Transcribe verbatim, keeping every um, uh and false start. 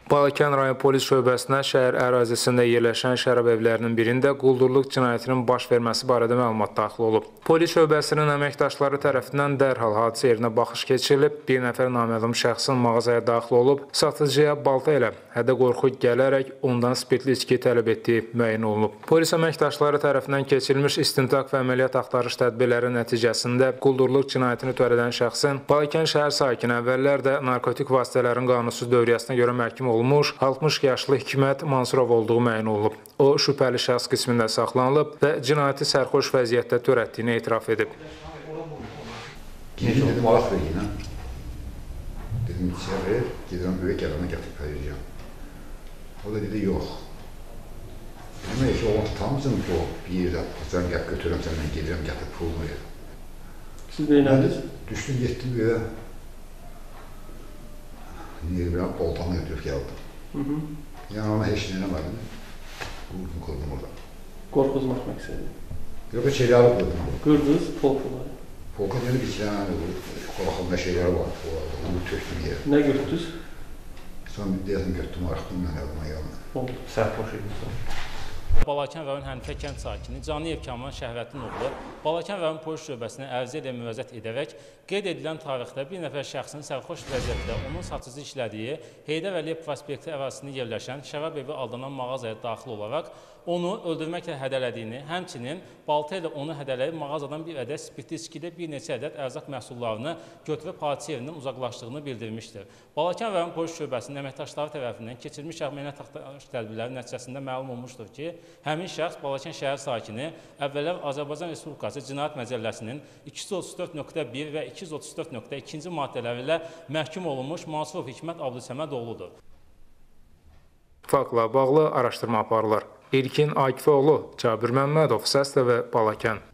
Balakən rayon polis şöbəsinə şəhər ərazisində yerləşən şərab evlərinin birində quldurluq cinayətinin baş verməsi barədə məlumat daxil olub. Polis şöbəsinin əməkdaşları tərəfindən dərhal hadisə yerinə baxış keçirilib, bir nəfər naməlum şəxsin mağazaya daxil olub, satıcıya balta ilə hədə-qorxu gələrək ondan spirtli içki tələb etdiyi müəyyən olunub. Polis əməkdaşları tərəfindən keçirilmiş istintaq və əməliyyat axtarış tədbirləri nəticəsində quldurluq cinayətini törədən şəxsin Balakən şəhər sakini əvvəllər də narkotik vasitələrin qanunsuz dövriyyəsinə görə məhkum olub. olmuş altmış yaşlı Hikmət Mansurov olduğu müəyyən olunub. O, şübhəli şəxs qismində saxlanılıb və cinayəti sərxoş vəziyyətdə törətdiyini etiraf edib. Gecə dedim, alaq ver yine. Dedim, içə ver, gedirəm böyük gələnə gətirib verəcəm. O da dedi, yox. Dedim, ki, oğlan tutamısın ki, o bir yerdə, sən gəl götürəm, səndən gedirəm, gətirib pulunu ver. Siz beynəndiniz? Düşdüm, getdim belə. Niye bir boltanı götürüp geldim. Hı hı. Yani ona heç neylemedim. Vurdum, kırdım orada. Korkuzmak məqsədi? Yok, bir şeyleri kırdım. Kırdınız polkaları? Polka dedi, bir tane korkulma şeyleri var. Onu töktüm yere. Ne gördünüz? Sonra bir deyədim, götürdüm, arxdım, mən elime yanına. Oldu, sərxoş edilsin. Balakən rayon Hənifə kənd sakini Caniyev Kamran Şəhvətin oğlu Balakən rayon polis şöbəsinə ərizə ilə müraciət edərək qeyd edilən tarixdə bir nəfər şəxsin sərxoş vəziyyətdə onun satıcı işlədiyi Heydər Əliyev prospekti ərazisində yerləşən şərab evi aldanan mağazaya daxil olaraq onu öldürməklə hədələdiyini, həmçinin balta ilə onu hədələyib mağazadan bir ədəd spirtli içkidə bir neçə ədəd ərzaq məhsullarını götürüb hadisə yerindən uzaqlaşdığını bildirmişdir. Balakən rayon polis şöbəsinin əməkdaşları tərəfindən keçirilmiş əməliyyat axtarış tədbirləri nəticəsində məlum olmuşdur ki, həmin şəxs Balakən şəhər sakini əvvəllər Azərbaycan Respublikası Cinayət Məcəlləsinin iki yüz otuz dörd nöqtə bir və iki yüz otuz dörd nöqtə iki maddələri ilə məhkum olunmuş Mansurov Hikmət Abdülsəmədoğludur. Faktla bağlı araşdırma aparılır. İlkin Akifoğlu, Cabir Məmmədov, Səslə və Balakən.